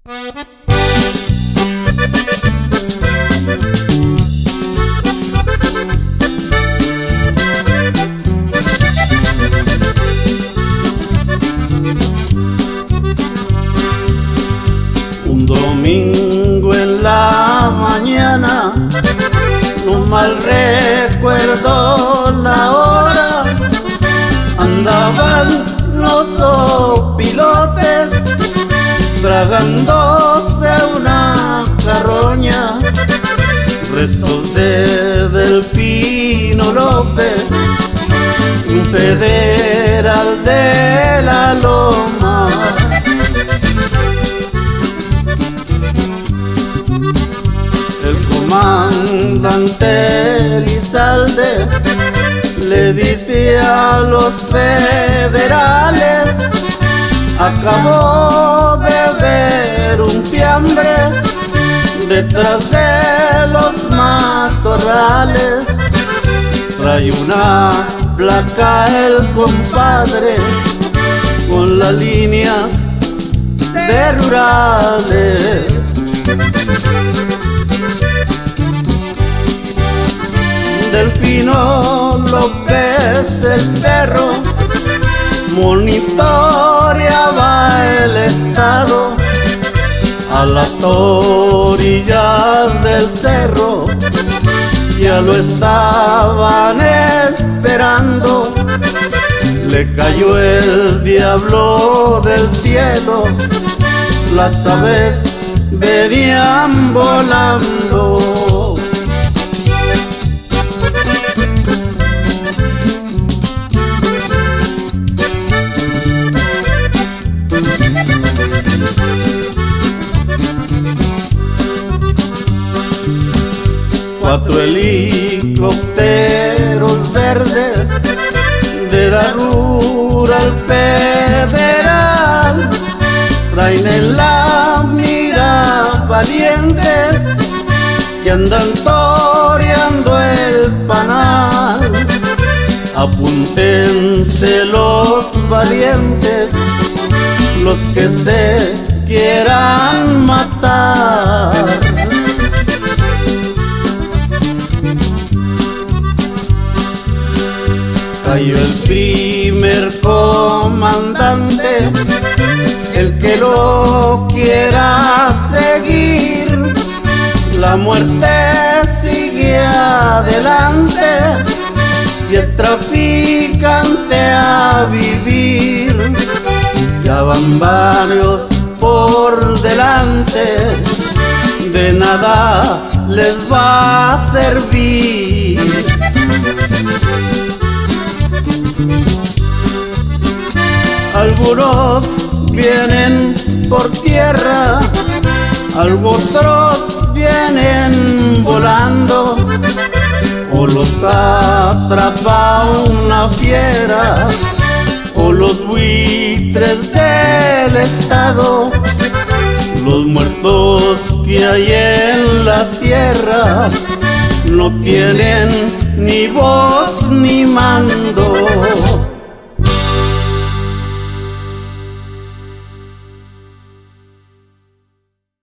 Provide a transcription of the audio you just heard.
Un domingo en la mañana, no mal recuerdo la hora, andaban los opilotes tragándose una carroña, restos de Delfino López, un federal de la Loma. El comandante Elizalde le dice a los federales: acabo de ver un fiambre detrás de los matorrales. Trae una placa el compadre con las líneas de rurales. Delfino López el perro monitoreaba el estado. A las orillas del cerro ya lo estaban esperando. Le cayó el diablo del cielo, las aves venían volando. Cuatro helicópteros verdes de la Rural Federal traen en la mira valientes que andan toreando el panal. Apúntense los valientes, los que se quieran matar. Cayó el primer comandante, el que lo quiera seguir. La muerte sigue adelante y el traficante a vivir. Ya van varios por delante, de nada les va a servir. Algunos vienen por tierra, otros vienen volando, o los atrapa una fiera, o los buitres del estado. Los muertos que hay en la sierra no tienen ni voz ni mando.